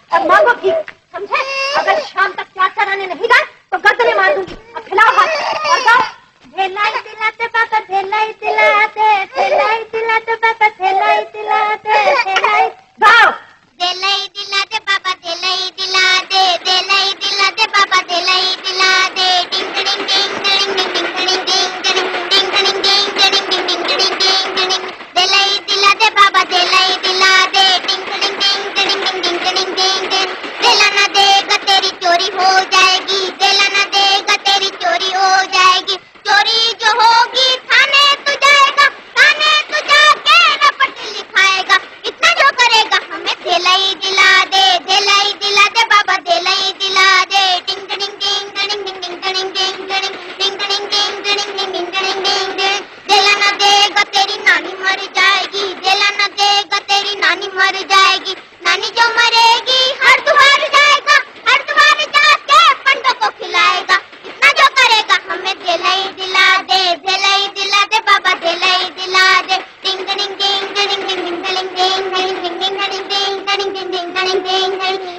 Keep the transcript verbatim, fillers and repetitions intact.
और मांगो भी, समझे? अगर शाम तक चाचा रानी नहीं गए तो गर्दनें मार दूंगी। अब खिलाओ हाथ और गाओ। धेलाई दिलाते पापा धेलाई दिलाते, धेलाई दिलाते पापा धेलाई दिलाते, धेलाई गाओ। धेलाई दिलाते पापा धेलाई दिलाते, धेलाई दिलाते पापा धेलाई दिलाते, डिंग डिंग डिंग डिंग डिंग डिंग डिंग डिंग डिंग डिंग डिंग डिंग डिंग, धेलाई दिलाते पापा धेलाई दिलाते, डिंग डिंग डिंग डिंग डिंग डिंग डिंग डिंग, धेला ना देगा तेरी चोरी हो जाएगी, धेला ना देगा तेरी चोरी हो जाएगी, चोरी जो होगी थाने तू जाएगा, थाने तू जाके रपट लिखाएगा, इतना जो करेगा हमें धेलाई दिला दे, धेलाई दिला दे बाबा धेलाई दिला दे, डिंग डिंग डिंग डिंग डिंग डिंग डिंग डिंग डिंग डिंग डिंग डिंग डिंग डिंग डिंग, धेला ना देगा तेरी नानी मर जाएगी, धेला ना देगा तेरी नानी मर जाएगी, नानी जो मरेगी हरिद्वार जाएगा, हरिद्वार जाके पंडों को खिलाएगा, इतना जो करेगा हमें धेलाई दिला दे, धेलाई दिला दे बाबा धेलाई दिला दे, डिंग डिंग डिंग डिंग डिंग डिंग डिंग डिंग डिंग डिंग डिंग डिंग डिंग डिंग डिंग डिंग डिंग डिंग।